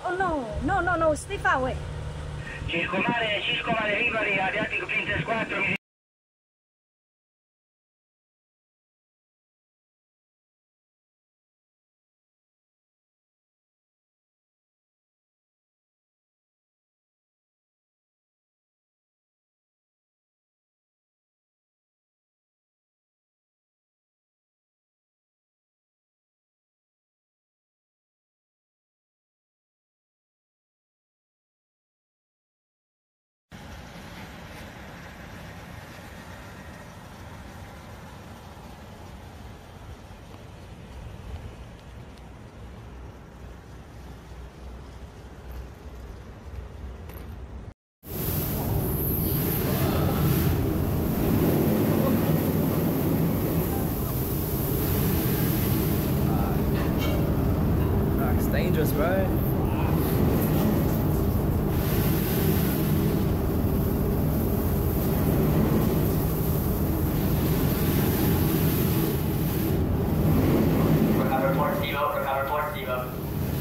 no, stay far away. Cisco Mare Rivali, Adriatico Princess 4. Dangerous, bro. Report, Steve-O.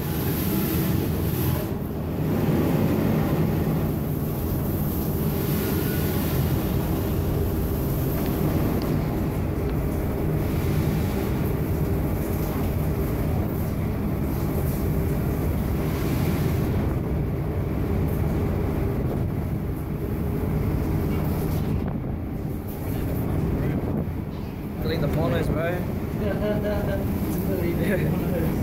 Delete the follows, bro. Delete the follows.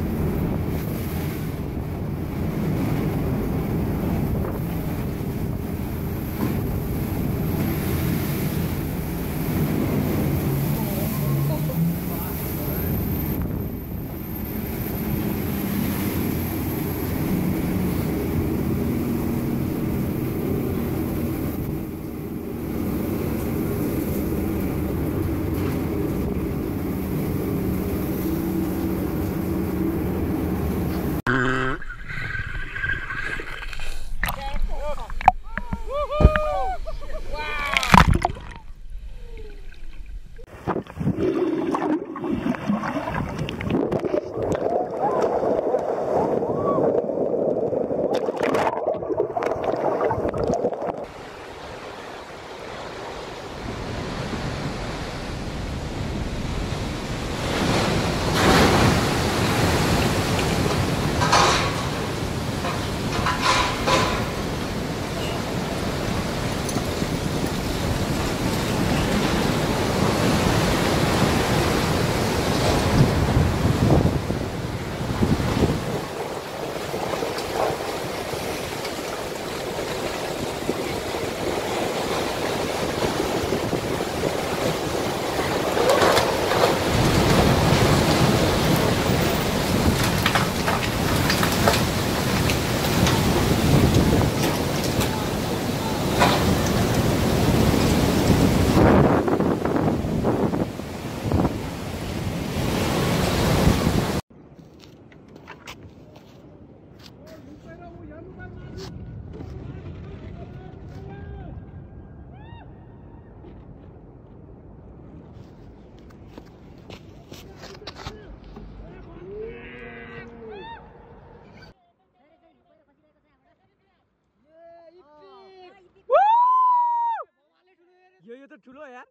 यो त ठुलो यार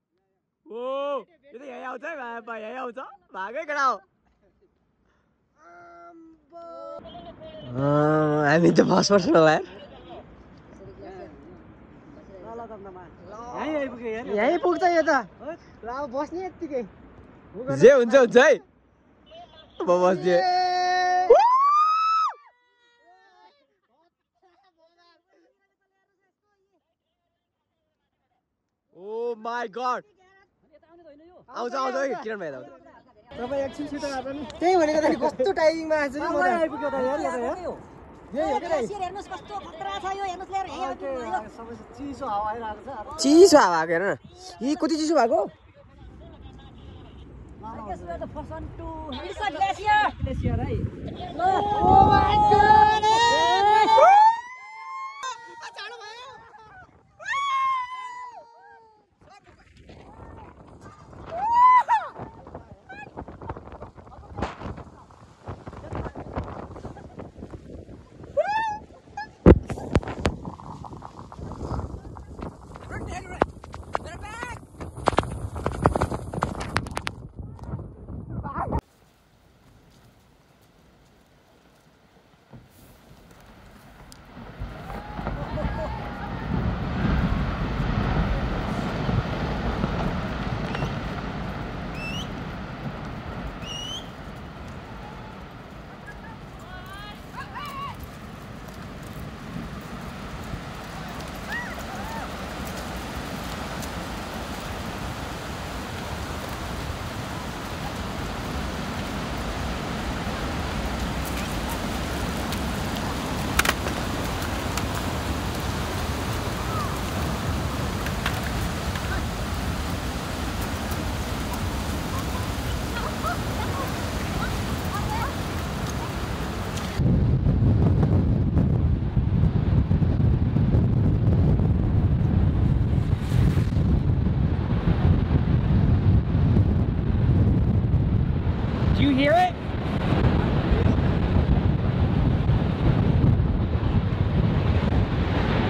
ओ यो त यही आउँछ है यही आउँछ भागै कडा हो हामी त फर्स्ट पर्सन होला यार यही पुग्छ यो त ल अब बस्ने यतिकै जे हुन्छ हुन्छ है अब बस्दिए Oh my god! आउँछ आउँछ है किरण भाइ आउँछ तपाईँ एकछिन छिटो आएर नि त्यही भनेको त नि कस्तो टाइमिङमा आएछ नि म आइपुग्यो त यार यता यार यही हो के हेर्नुस् कस्तो खतरा छ यो हेर्नुस् ल्याएर यही आइपुग्यो सबै चिसो हावा आइरहेको छ चिसो हावा आएको हेर न यी कति चिसो भएको ग्लेसियर है oh my god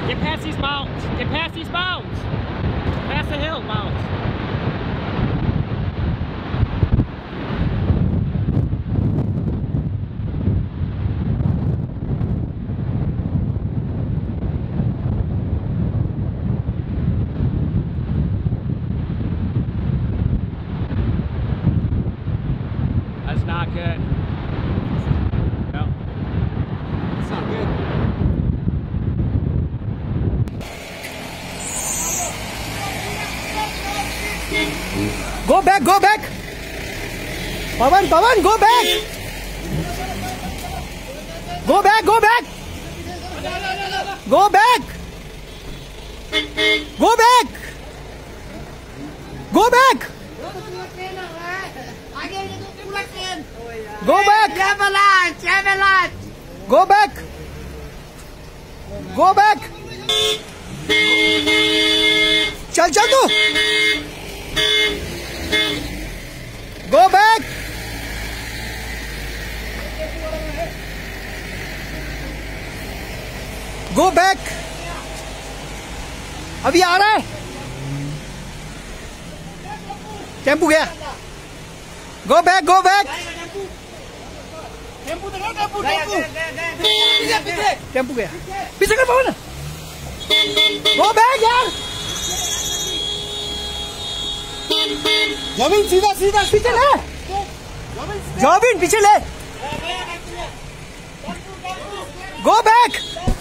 Get past these mountains. Get past these mountains. Past the hill mountains. That's not good. No. It's not good. Go back, go back. Pawan, Pawan, go back. Go back, go back. Go back. Go back. Go back. Go back. Go back. Go back. चल चल तू. Go back. Go back. अभी आ रहा है. Tempo गया. Go back, go back. Tempo गया. पीछे कर पाओ ना. Go back यार. जमीन सीधा सीधा पीछे ले. जमीन पीछे ले. Go back.